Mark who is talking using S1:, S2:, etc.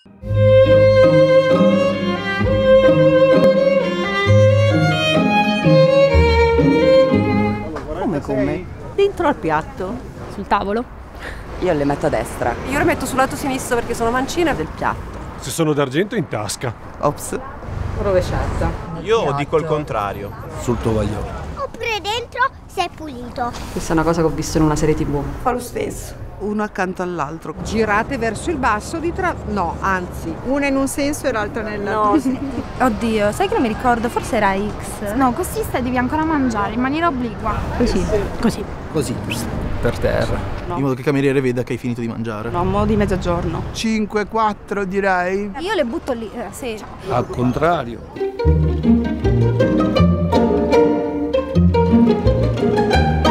S1: Come? Dentro al piatto?
S2: Sul tavolo?
S1: Io le metto a destra.
S3: Io le metto sul lato sinistro perché sono mancina.
S1: Del piatto.
S4: Se sono d'argento in tasca.
S1: Ops. Rovesciata.
S5: Io dico il contrario.
S6: Sul tovagliolo.
S7: Oppure dentro se è pulito.
S1: Questa è una cosa che ho visto in una serie TV.
S3: Fa lo stesso.
S8: Uno accanto all'altro.
S9: Girate verso il basso no, anzi, una in un senso e l'altra nell'altro.
S3: No, sì.
S2: Oddio, sai che non mi ricordo, forse era X. No, così devi ancora mangiare in maniera obliqua. Così.
S6: Così, per terra.
S5: In modo che il cameriere veda che hai finito di mangiare.
S3: No, mo' di mezzogiorno.
S8: 5-4 direi.
S2: Io le butto lì, sì.
S6: Al contrario.